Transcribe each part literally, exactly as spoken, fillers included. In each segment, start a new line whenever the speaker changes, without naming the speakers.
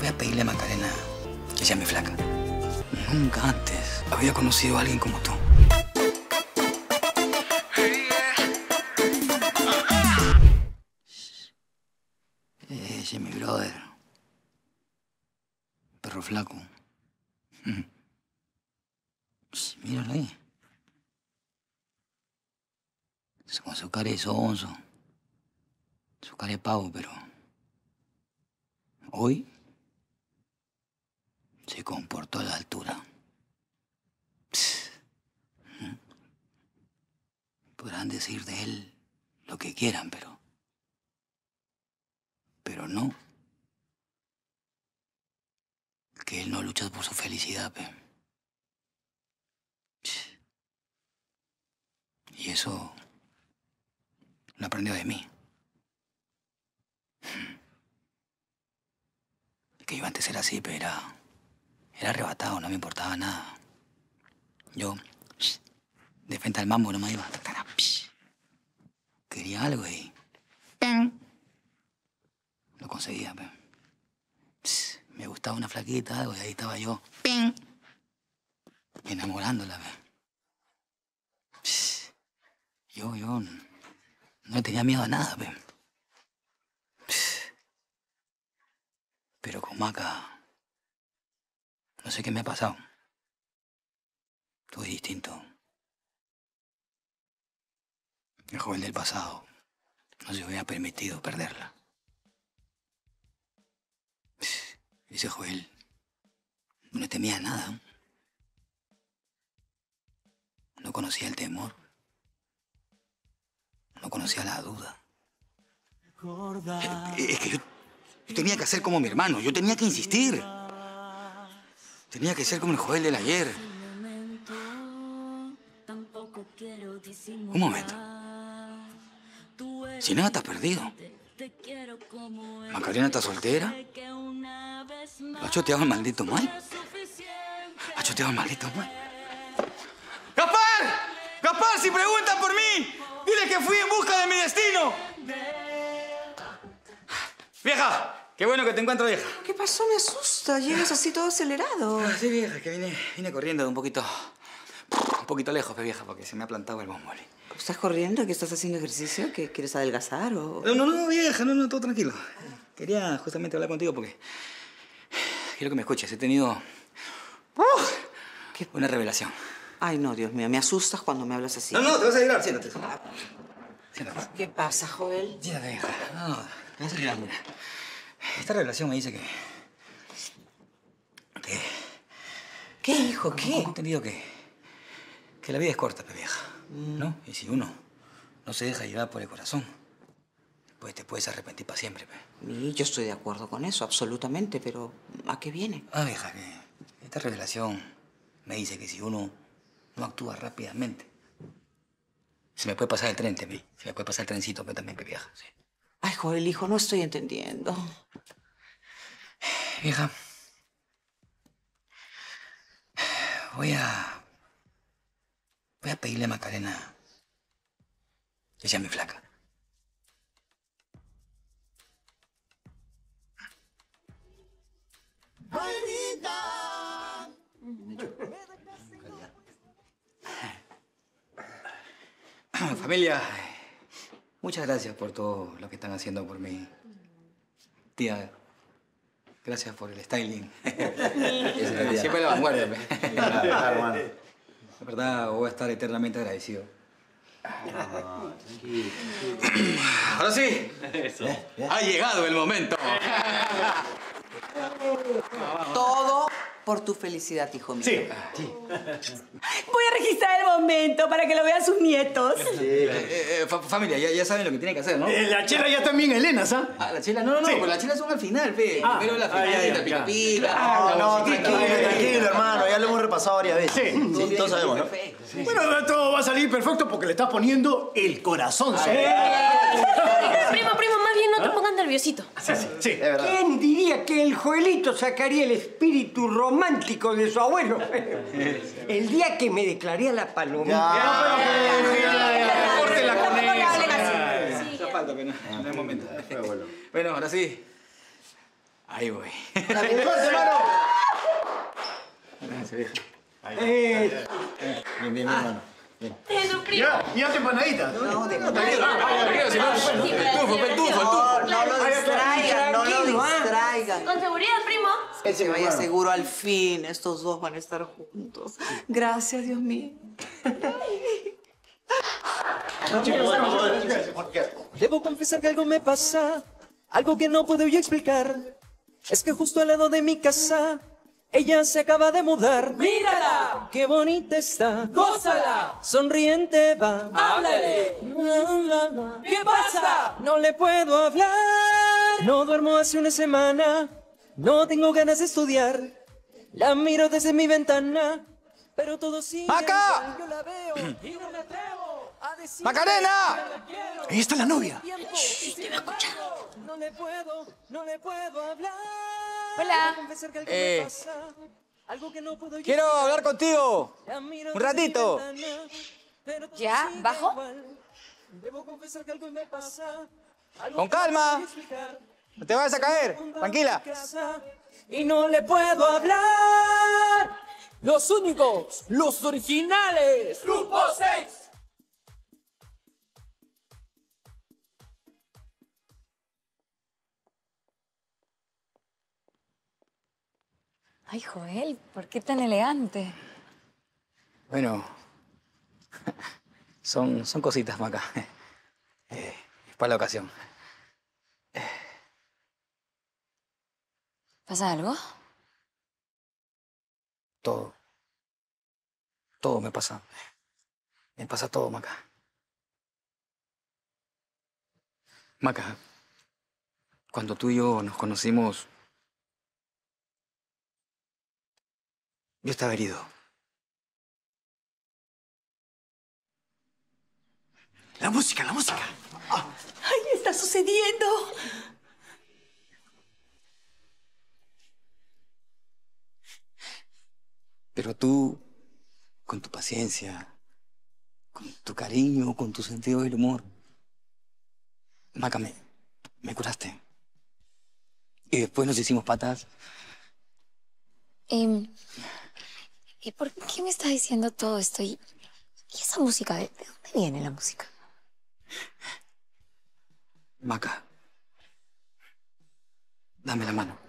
Voy a pedirle a Macarena que sea mi flaca. Nunca antes había conocido a alguien como tú. Ese es mi brother. Perro flaco. Míralo ahí. Con su cara de sonso. Su cara de pavo, pero... hoy... se comportó a la altura. Podrán decir de él lo que quieran, pero... pero no. Que él no lucha por su felicidad, pe. Y eso... lo aprendió de mí. Que yo antes era así, pero era... era arrebatado, no me importaba nada. Yo, de frente al mambo, no me iba. Quería algo y... lo conseguía, pe. Me gustaba una flaquita, algo, y ahí estaba yo. Enamorándola, pe. Yo, yo... no tenía miedo a nada, pe. Pero con Maca... no sé qué me ha pasado. Todo es distinto. El joven del pasado no se hubiera permitido perderla. Ese Joel no le temía nada. No conocía el temor. No conocía la duda. Es que yo, yo tenía que hacer como mi hermano. Yo tenía que insistir. Tenía que ser como el Joel del ayer. Un momento. Si nada, estás perdido. Macarena está soltera. ¿Ha choteado el maldito Mike? ¿Ha choteado el maldito Mike? ¡Gaspar! ¡Gaspar, si preguntan por mí! ¡Dile que fui en busca de mi destino! ¡Vieja! ¡Qué bueno que te encuentro, vieja!
¿Qué pasó? Me asusta. Llegas así todo acelerado.
Ah, sí, vieja, que vine, vine corriendo de un poquito... un poquito lejos, vieja, porque se me ha plantado el bomboli.
¿Estás corriendo? ¿Que estás haciendo ejercicio? ¿Que quieres adelgazar o...?
No, no, no, vieja, no, no, todo tranquilo. Quería justamente hablar contigo porque... quiero que me escuches. He tenido... ¿Qué? Una revelación.
Ay, no, Dios mío, me asustas cuando me hablas así.
No, no, te vas a llorar. Siéntate. Siéntate.
¿Qué pasa, Joel?
Siéntate, vieja. No, te vas a llorar, mira. Esta revelación me dice que... que...
¿Qué, hijo? ¿Qué?
He entendido que... que la vida es corta, pe vieja. Mm. ¿No? Y si uno no se deja llevar por el corazón, pues te puedes arrepentir para siempre, pe.
Y yo estoy de acuerdo con eso, absolutamente, pero ¿a qué viene?
Ah, vieja, que esta revelación me dice que si uno no actúa rápidamente, se me puede pasar el tren, pe. Se me puede pasar el trencito, pe, también, pe vieja, sí.
Ay, Joel, hijo, no estoy entendiendo.
Vieja, voy a... voy a pedirle a Macarena que sea mi flaca. Familia, muchas gracias por todo lo que están haciendo por mí. Tía, gracias por el styling. Siempre la vanguardia. La verdad, voy a estar eternamente agradecido. No, tranquilo. Ahora sí, eso. Ha llegado el momento.
Todo por tu felicidad, hijo mío.
Sí.
sí. Voy a registrar el momento para que lo vean sus nietos.
Sí. Eh, eh, fa familia, ya, ya saben lo que tienen que hacer, ¿no?
Eh, la chela ya también, Elena, ¿sabes?
Ah, la chela, no, no, no, sí. Pues las chelas son al final, fe.
Ah,
Primero la
ah,
final, la pica pica.
Ah, no, no, tranquilo, tranquilo, hermano. Ya lo hemos repasado varias veces.
Sí,
sí, sí todos sabemos, ¿no?
Sí. Bueno, todo va a salir perfecto porque le estás poniendo el corazón. ¿Sí?
Primo, primo, más bien no te pongas nerviosito.
Sí, sí, sí.
¿Quién diría que el Joelito sacaría el espíritu romántico de su abuelo? El día que me declaré a la palomita.
Córtela con eso. Esa falta, pero no es momento. Bueno, ahora sí. Ahí voy.
¡Fuerte, hermano!
Gracias, vieja.
Ahí. Eh. Bien, bien, bien, hermano. Bien.
Eso, primo.
Ya, ya te empanaditas.
No, de no,
Pentufo, pentufo,
No, no lo distraigan, no lo distraigan.
Con seguridad, primo.
Que se vaya seguro al fin. Estos dos van a estar juntos. Gracias, Dios mío.
Debo confesar que algo me pasa, algo que no puedo yo explicar. Es que justo al lado de mi casa, ella se acaba de mudar. ¡Mírala! ¡Qué bonita está! ¡Gózala! Sonriente va. ¡Háblale! ¿Qué pasa? No le puedo hablar. No duermo hace una semana. No tengo ganas de estudiar. La miro desde mi ventana, pero todo sigue
¡Maca!
igual. Yo la veo y no me atrevo a decir
¡Macarena!
Ahí está la novia.
Shh, te va a escuchar. No le puedo, no le puedo hablar.
Hola.
Confesar que algo
Eh.
me pasa, algo que no puedo yo
Quiero
explicar.
hablar contigo.
La miro
Un
desde
ratito.
mi ventana, pero todo
¿Ya?
sigue
¿Bajo?
igual. Debo confesar que algo me pasa, algo
Con
que no
calma.
puedo explicar.
No te vayas a caer. Tranquila.
Y no le puedo hablar. Los únicos, los originales. Grupo seis.
Ay, Joel, ¿por qué tan elegante?
Bueno, son, son cositas, Maca. Eh, es para la ocasión.
¿Pasa algo?
Todo. Todo me pasa. Me pasa todo, Maca. Maca, cuando tú y yo nos conocimos, yo estaba herido.
La música, la música.
¡Ay, está sucediendo!
Pero tú, con tu paciencia, con tu cariño, con tu sentido del humor, Maca, me, me curaste. Y después nos hicimos patas.
¿Y, ¿y por qué me estás diciendo todo esto? ¿Y, y esa música? ¿De, de dónde viene la música?
Maca, dame la mano.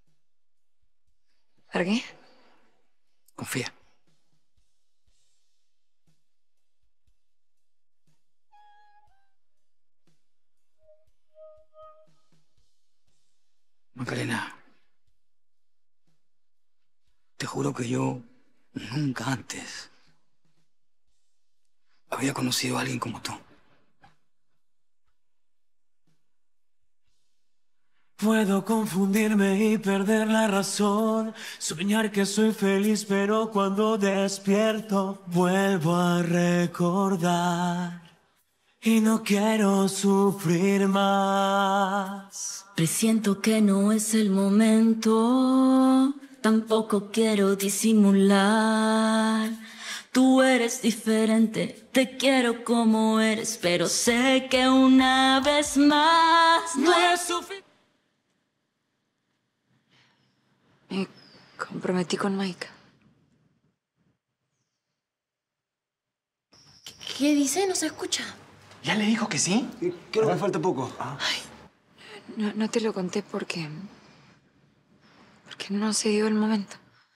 ¿Para qué?
Confía. Macarena, te juro que yo nunca antes había conocido a alguien como tú.
Puedo confundirme y perder la razón, soñar que soy feliz, pero cuando despierto vuelvo a recordar y no quiero sufrir más.
Presiento que no es el momento, tampoco quiero disimular. Tú eres diferente, te quiero como eres, pero sé que una vez más no es suficiente.
Me comprometí con Mike.
¿Qué, qué dice? No se escucha.
¿Ya le dijo que sí?
Creo que falta poco.
No, no te lo conté porque... porque no se dio el momento.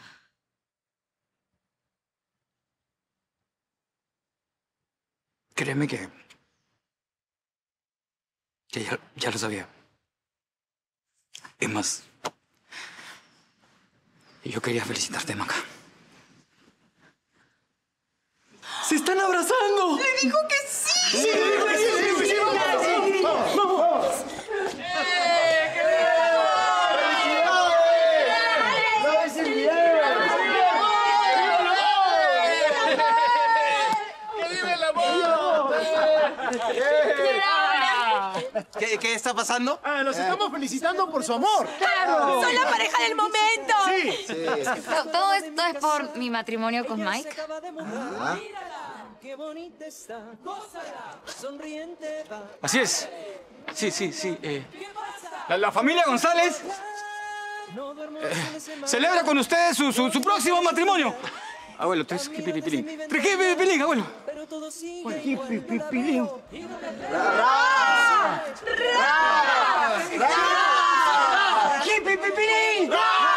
Créeme que... que ya, ya lo sabía. Es más... yo quería felicitarte, Maca.
¡Se están abrazando! ¡Le dijo que sí! ¡Sí, le dijo que sí! ¡Le dijo que sí! ¡Vamos, vamos! ¡Vamos, vamos!
¿Qué, ¿Qué está pasando?
Ah, nos estamos felicitando por su amor.
¡Claro! ¡Son la pareja del momento!
Sí.
Sí.
To- Todo esto es por mi matrimonio con Mike.
Qué bonita está, sonriente va.
Así es. Sí, sí, sí. eh, la, la familia González eh, celebra con ustedes su, su, su próximo matrimonio. Abuelo, tres jipipipilín. Tres jipipipilín, abuelo.
Jipipipilín.
¡Ra! ¡Ra! ¡Ra!
¡Jipipipilín!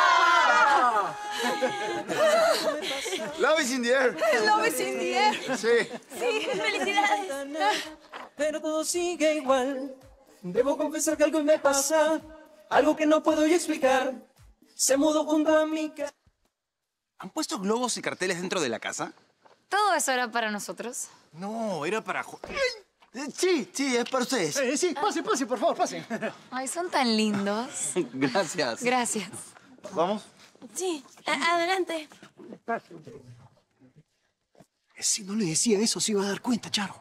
Love is in the air.
Love is in the air.
Sí.
Sí, felicidades.
Pero todo sigue igual. Debo confesar que algo me pasa, algo que no puedo yo explicar. Se mudó junto a mi casa.
¿Han puesto globos y carteles dentro de la casa?
¿Todo eso era para nosotros?
No, era para...
Eh, Sí, sí, es para ustedes.
Eh, sí, pase, pase, por favor, pase.
Ay, son tan lindos.
Gracias.
Gracias.
¿Vamos?
Sí, a- adelante.
Si no le decía eso, se iba a dar cuenta, Charo.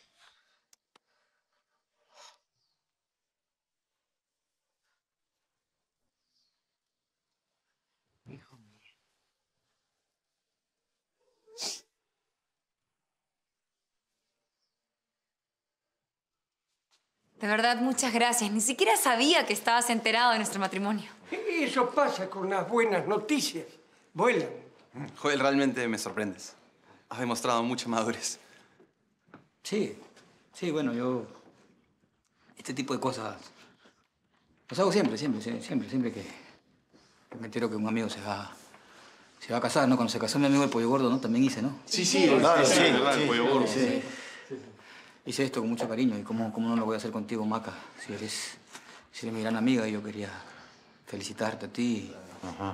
De verdad, muchas gracias. Ni siquiera sabía que estabas enterado de nuestro matrimonio.
Eso pasa con las buenas noticias. Vuelan.
Joel, realmente me sorprendes. Has demostrado mucha madurez.
Sí, sí, bueno, yo... Este tipo de cosas... Los hago siempre, siempre, sie- siempre, siempre que, que me entero que un amigo se va, se va a casar, ¿no? Cuando se casó mi amigo el Pollo Gordo, ¿no? También hice, ¿no?
Sí, sí,
Claro,
sí,
sí,
verdad,
sí.
el pollo gordo.
Hice, hice esto con mucho cariño y cómo, cómo no lo voy a hacer contigo, Maca. Si eres, si eres mi gran amiga y yo quería felicitarte a ti.
Ajá.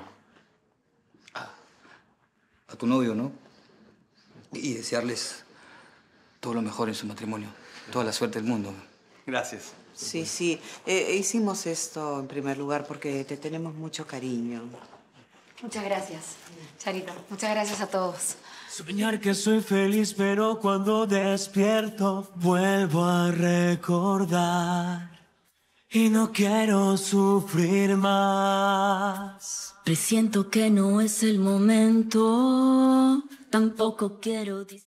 A tu novio, ¿no? Y desearles todo lo mejor en su matrimonio. Toda la suerte del mundo.
Gracias.
Sí, sí. Eh, hicimos esto en primer lugar porque te tenemos mucho cariño.
Muchas gracias, Charito. Muchas gracias a todos.
Soñar que soy feliz, pero cuando despierto vuelvo a recordar. Y no quiero sufrir más.
Presiento que no es el momento, tampoco quiero... dis-